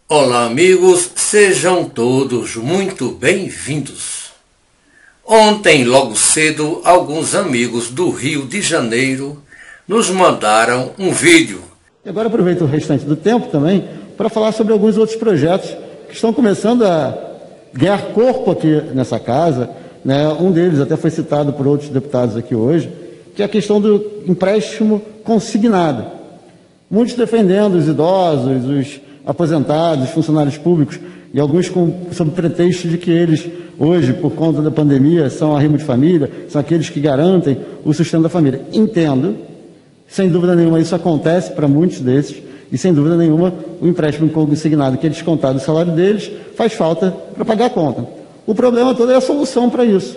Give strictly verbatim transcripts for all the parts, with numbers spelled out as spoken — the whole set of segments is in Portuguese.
Olá amigos, sejam todos muito bem-vindos. Ontem, logo cedo, alguns amigos do Rio de Janeiro nos mandaram um vídeo. E agora aproveito o restante do tempo também para falar sobre alguns outros projetos que estão começando a ganhar corpo aqui nessa casa, né? Um deles até foi citado por outros deputados aqui hoje, que é a questão do empréstimo consignado. Muitos defendendo os idosos, os aposentados, funcionários públicos, e alguns com, sob pretexto de que eles, hoje, por conta da pandemia, são arrimo de família, são aqueles que garantem o sustento da família. Entendo, sem dúvida nenhuma, isso acontece para muitos desses, e sem dúvida nenhuma, o empréstimo consignado, que é descontado do salário deles, faz falta para pagar a conta. O problema todo é a solução para isso.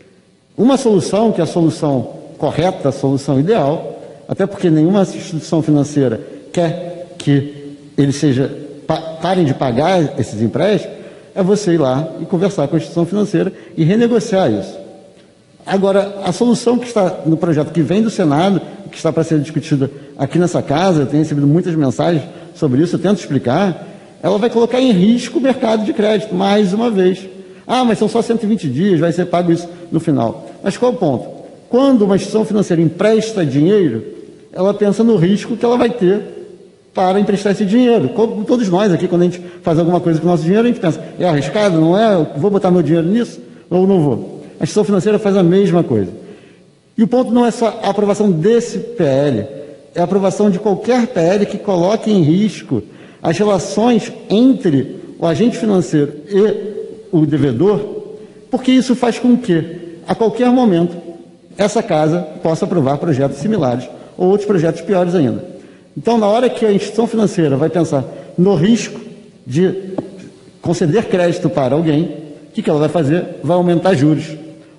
Uma solução, que é a solução correta, a solução ideal, até porque nenhuma instituição financeira quer que eles seja, pa, parem de pagar esses empréstimos, é você ir lá e conversar com a instituição financeira e renegociar isso. Agora, a solução que está no projeto que vem do Senado, que está para ser discutida aqui nessa casa, eu tenho recebido muitas mensagens sobre isso, eu tento explicar, ela vai colocar em risco o mercado de crédito, mais uma vez. Ah, mas são só cento e vinte dias, vai ser pago isso no final. Mas qual é o ponto? Quando uma instituição financeira empresta dinheiro, ela pensa no risco que ela vai ter para emprestar esse dinheiro. Como todos nós aqui, quando a gente faz alguma coisa com o nosso dinheiro, a gente pensa, é arriscado, não é? Eu vou botar meu dinheiro nisso ou não vou? A instituição financeira faz a mesma coisa. E o ponto não é só a aprovação desse P L, é a aprovação de qualquer P L que coloque em risco as relações entre o agente financeiro e o devedor, porque isso faz com que, a qualquer momento, essa casa possa aprovar projetos similares ou outros projetos piores ainda. Então, na hora que a instituição financeira vai pensar no risco de conceder crédito para alguém, o que, que ela vai fazer? Vai aumentar juros.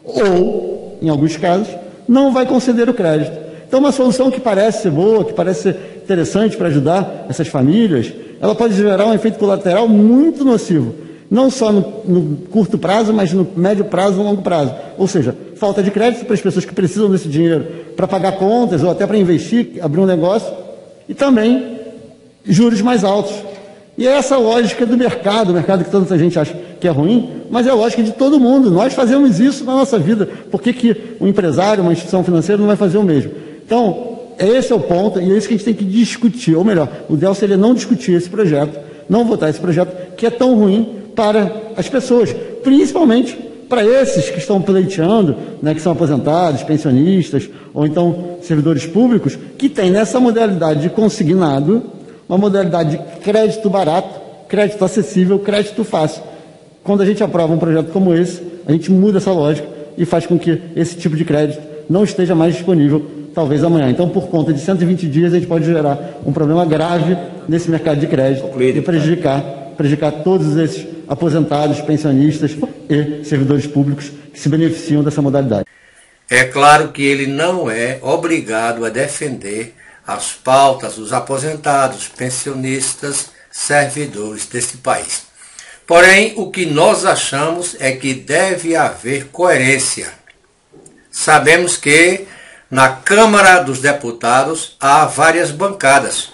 Ou, em alguns casos, não vai conceder o crédito. Então, uma solução que parece ser boa, que parece ser interessante para ajudar essas famílias, ela pode gerar um efeito colateral muito nocivo. Não só no, no curto prazo, mas no médio prazo e no longo prazo. Ou seja, falta de crédito para as pessoas que precisam desse dinheiro para pagar contas ou até para investir, abrir um negócio. E também juros mais altos. E é essa lógica do mercado, o mercado que tanta gente acha que é ruim, mas é a lógica de todo mundo. Nós fazemos isso na nossa vida. Por que que um empresário, uma instituição financeira não vai fazer o mesmo? Então, esse é o ponto, e é isso que a gente tem que discutir. Ou melhor, o ideal seria não discutir esse projeto, não votar esse projeto, que é tão ruim para as pessoas, principalmente para esses que estão pleiteando, né, que são aposentados, pensionistas, ou então servidores públicos, que têm nessa modalidade de consignado, uma modalidade de crédito barato, crédito acessível, crédito fácil. Quando a gente aprova um projeto como esse, a gente muda essa lógica e faz com que esse tipo de crédito não esteja mais disponível, talvez amanhã. Então, por conta de cento e vinte dias, a gente pode gerar um problema grave nesse mercado de crédito e prejudicar, prejudicar todos esses aposentados, pensionistas e servidores públicos que se beneficiam dessa modalidade. É claro que ele não é obrigado a defender as pautas dos aposentados, pensionistas, servidores desse país. Porém, o que nós achamos é que deve haver coerência. Sabemos que na Câmara dos Deputados há várias bancadas.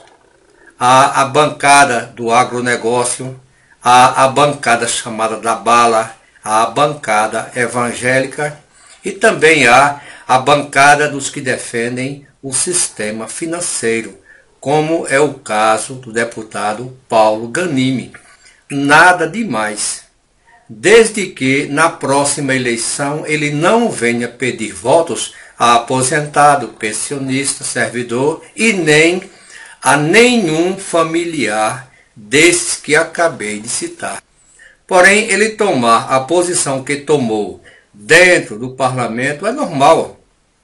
Há a bancada do agronegócio, há a bancada chamada da bala, há a bancada evangélica e também há a bancada dos que defendem o sistema financeiro, como é o caso do deputado Paulo Ganimi. Nada demais, desde que na próxima eleição ele não venha pedir votos a aposentado, pensionista, servidor e nem a nenhum familiar desses que acabei de citar. Porém, ele tomar a posição que tomou dentro do parlamento é normal.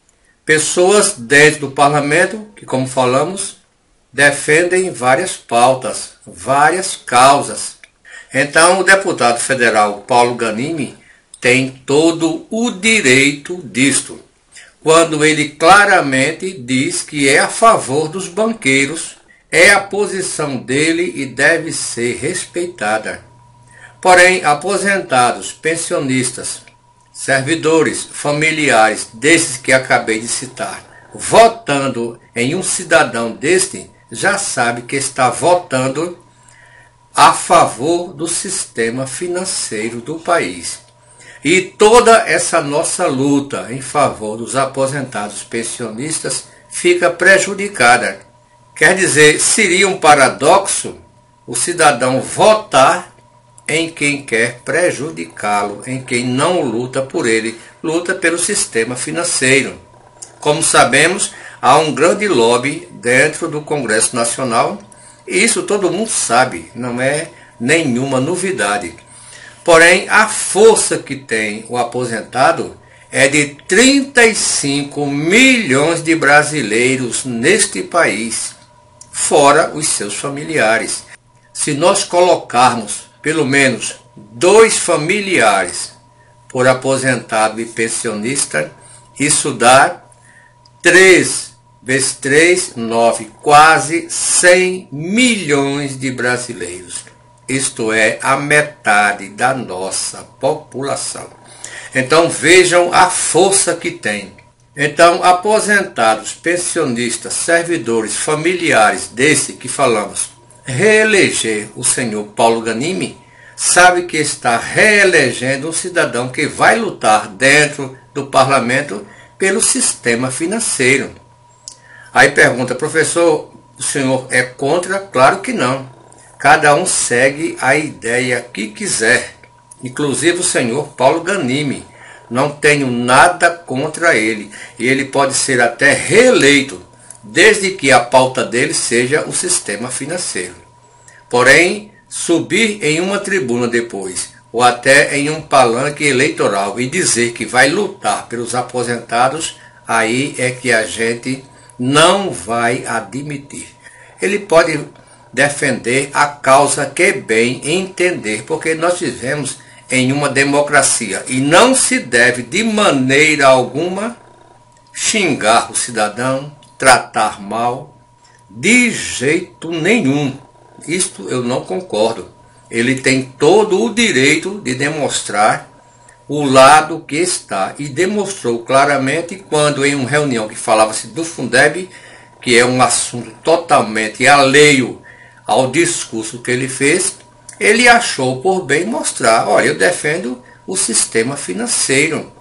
Pessoas dentro do parlamento, que como falamos, defendem várias pautas, várias causas. Então, o deputado federal Paulo Ganimi tem todo o direito disto, quando ele claramente diz que é a favor dos banqueiros, é a posição dele e deve ser respeitada. Porém, aposentados, pensionistas, servidores, familiares desses que acabei de citar, votando em um cidadão deste, já sabe que está votando a favor do sistema financeiro do país. E toda essa nossa luta em favor dos aposentados pensionistas fica prejudicada. Quer dizer, seria um paradoxo o cidadão votar em quem quer prejudicá-lo, em quem não luta por ele, luta pelo sistema financeiro. Como sabemos, há um grande lobby dentro do Congresso Nacional, e isso todo mundo sabe, não é nenhuma novidade. Porém, a força que tem o aposentado é de trinta e cinco milhões de brasileiros neste país, fora os seus familiares. Se nós colocarmos pelo menos dois familiares por aposentado e pensionista, isso dá três vezes três, nove, quase cem milhões de brasileiros. Isto é a metade da nossa população. Então vejam a força que tem. Então, aposentados, pensionistas, servidores, familiares desse que falamos, reeleger o senhor Paulo Ganimi, sabe que está reelegendo um cidadão que vai lutar dentro do parlamento pelo sistema financeiro. Aí pergunta, professor, o senhor é contra? Claro que não. Cada um segue a ideia que quiser, inclusive o senhor Paulo Ganimi. Não tenho nada contra ele, e ele pode ser até reeleito, desde que a pauta dele seja o sistema financeiro. Porém, subir em uma tribuna depois, ou até em um palanque eleitoral, e dizer que vai lutar pelos aposentados, aí é que a gente não vai admitir. Ele pode defender a causa que bem entender, porque nós vivemos em uma democracia e não se deve de maneira alguma xingar o cidadão, tratar mal, de jeito nenhum. Isto eu não concordo. Ele tem todo o direito de demonstrar o lado que está, e demonstrou claramente quando em uma reunião que falava-se do Fundeb, que é um assunto totalmente alheio ao discurso que ele fez, ele achou por bem mostrar, olha, eu defendo o sistema financeiro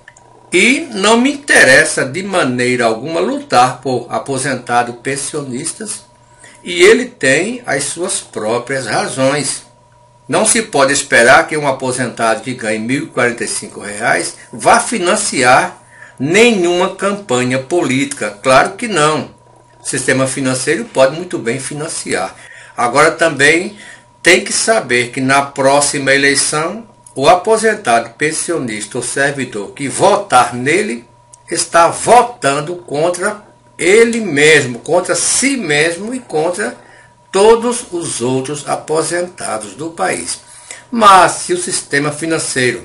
e não me interessa de maneira alguma lutar por aposentados pensionistas, e ele tem as suas próprias razões. Não se pode esperar que um aposentado que ganhe mil e quarenta e cinco reais vá financiar nenhuma campanha política. Claro que não. O sistema financeiro pode muito bem financiar. Agora também tem que saber que na próxima eleição, o aposentado, pensionista ou servidor que votar nele está votando contra ele mesmo, contra si mesmo e contra todos os outros aposentados do país. Mas se o sistema financeiro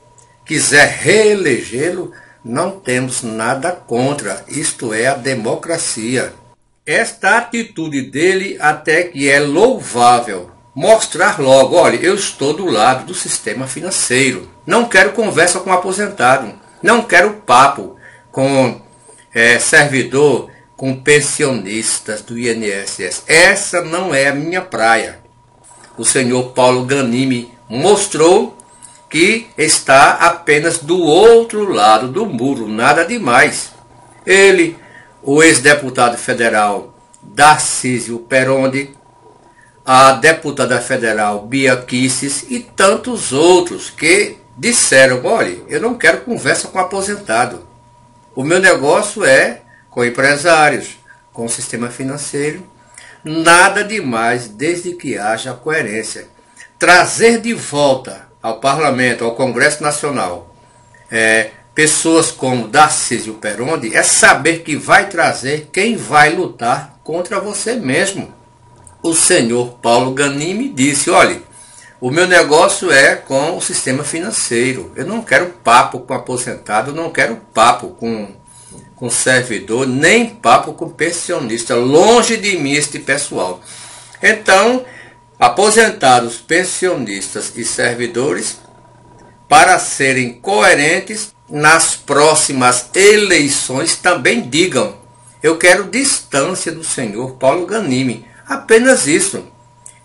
quiser reelegê-lo, não temos nada contra, isto é a democracia. Esta atitude dele até que é louvável, mostrar logo, olha, eu estou do lado do sistema financeiro, não quero conversa com aposentado, não quero papo com é, servidor, com pensionistas do I N S S. Essa não é a minha praia. O senhor Paulo Ganimi mostrou que está apenas do outro lado do muro, nada demais. Ele, o ex-deputado federal Darcísio Perondi, a deputada federal Bia Kicis e tantos outros que disseram, olha, eu não quero conversa com aposentado. O meu negócio é com empresários, com o sistema financeiro, nada demais desde que haja coerência. Trazer de volta ao Parlamento, ao Congresso Nacional, é, pessoas como Darcísio Perondi, é saber que vai trazer quem vai lutar contra você mesmo. O senhor Paulo Ganimi disse, olha, o meu negócio é com o sistema financeiro, eu não quero papo com aposentado, eu não quero papo com com servidor, nem papo com pensionista, longe de mim este pessoal. Então, aposentados, pensionistas e servidores, para serem coerentes nas próximas eleições, também digam, eu quero distância do senhor Paulo Ganimi, apenas isso.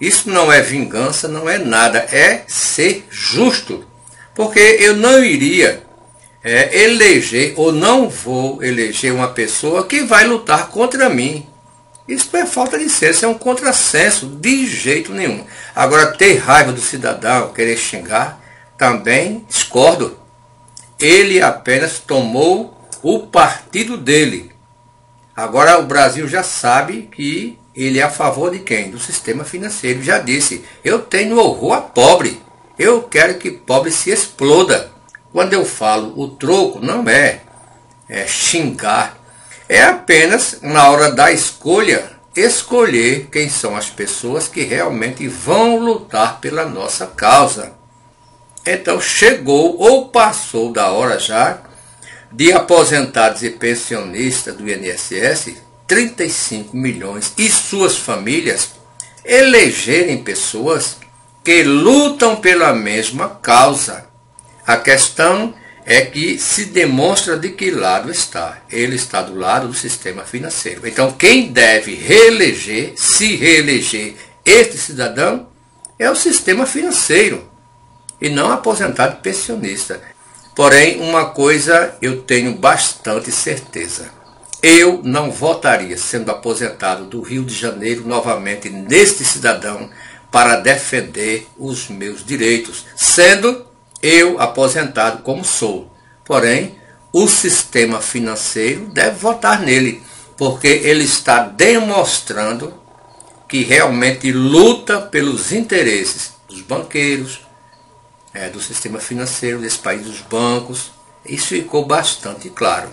Isso não é vingança, não é nada, é ser justo. Porque eu não iria é, eleger, ou não vou eleger uma pessoa que vai lutar contra mim. Isso é falta de senso, isso é um contrassenso, de jeito nenhum. Agora, ter raiva do cidadão, querer xingar, também discordo. Ele apenas tomou o partido dele. Agora, o Brasil já sabe que ele é a favor de quem? Do sistema financeiro. Já disse, eu tenho horror a pobre. Eu quero que pobre se exploda. Quando eu falo o troco, não é, é xingar. É apenas, na hora da escolha, escolher quem são as pessoas que realmente vão lutar pela nossa causa. Então chegou ou passou da hora já de aposentados e pensionistas do I N S S, trinta e cinco milhões, e suas famílias elegerem pessoas que lutam pela mesma causa. A questão é que se demonstra de que lado está. Ele está do lado do sistema financeiro. Então, quem deve reeleger, se reeleger este cidadão, é o sistema financeiro, e não aposentado e pensionista. Porém, uma coisa eu tenho bastante certeza. Eu não votaria, sendo aposentado do Rio de Janeiro, novamente neste cidadão, para defender os meus direitos, sendo eu aposentado como sou. Porém, o sistema financeiro deve votar nele, porque ele está demonstrando que realmente luta pelos interesses dos banqueiros, é, do sistema financeiro desse país, dos bancos. Isso ficou bastante claro.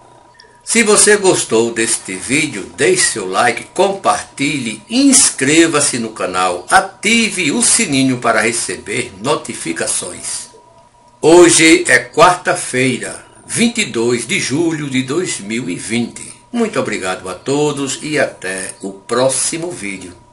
Se você gostou deste vídeo, deixe seu like, compartilhe, inscreva-se no canal, ative o sininho para receber notificações. Hoje é quarta-feira, vinte e dois de julho de dois mil e vinte. Muito obrigado a todos e até o próximo vídeo.